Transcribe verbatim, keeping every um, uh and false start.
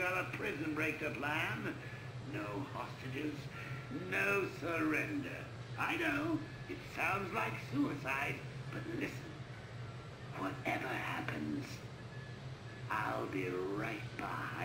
got a prison break to plan. No hostages, no surrender. I know, it sounds like suicide, but listen. Whatever happens, I'll be right behind